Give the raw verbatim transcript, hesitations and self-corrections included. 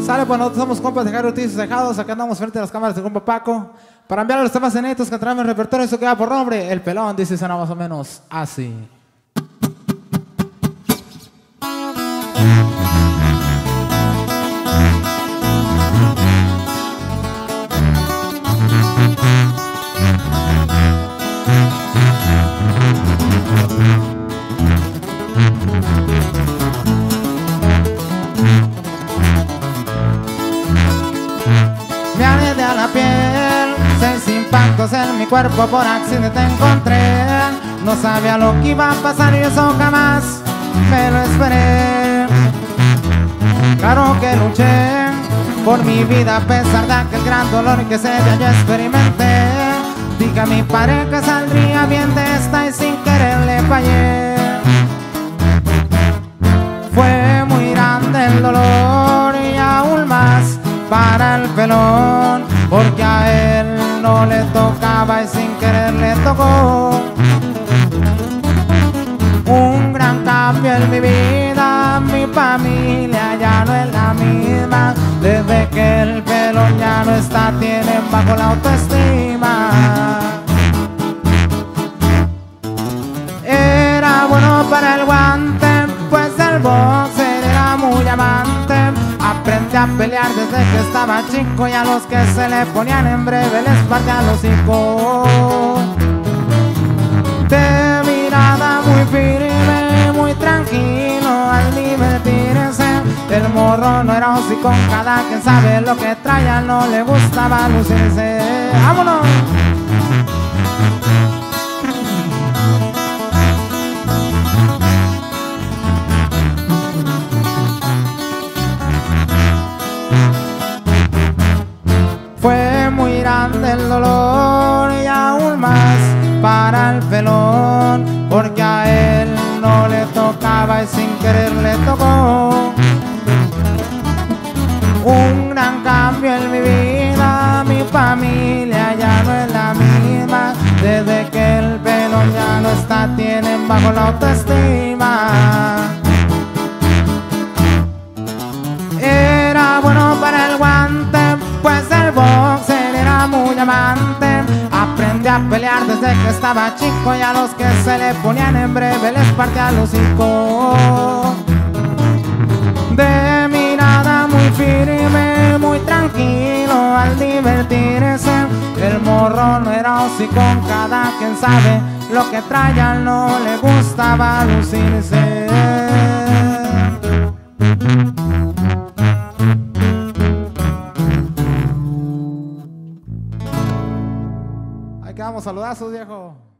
Sale, pues nosotros somos compas de Jairo Ortiz y Cejados. Acá andamos frente a las cámaras de compa Paco para enviar a los temas inéditos que traemos en el repertorio. Eso queda por nombre El Pelón. Dice, suena más o menos así. Me agredí a la piel, seis impactos en mi cuerpo, por accidente te encontré. No sabía lo que iba a pasar y eso jamás me lo esperé. Claro que luché por mi vida a pesar de aquel gran dolor que ese día yo experimenté. Dije a mi padre que saldría bien de esta y sin querer le fallé. Fue muy grande el dolor y aún más para el pelón, porque a él no le tocaba y sin querer le tocó. Un gran cambio en mi vida, mi familia ya no es la misma. Desde que el pelón ya no está, tienen bajo la autoestima. Era bueno para el guante, pues el boxer era muy amante. Aprendí a pelear desde que estaba chico y a los que se le ponían en breve les partía el hocico. De mirada muy firme, muy tranquilo al divertirse. El morro no era hocicón, cada quien sabe lo que traía, no le gustaba lucirse. ¡Vámonos! Fue muy grande el dolor y aún más para el pelón, porque a él no le tocaba y sin querer le tocó. Un gran cambio en mi vida, mi familia ya no es la misma. Desde que el pelón ya no está, tienen bajo la autoestima. Era bueno para el guante, pues el boxer era muy amante. Aprendí a pelear desde que estaba chico y a los que se le ponían en breve les partía el hocico. De mirada muy firme, muy tranquilo al divertirse. El morro no era hocicón, cada quien sabe lo que traía, no le gustaba lucirse. Ahí quedamos, saludazos, viejo.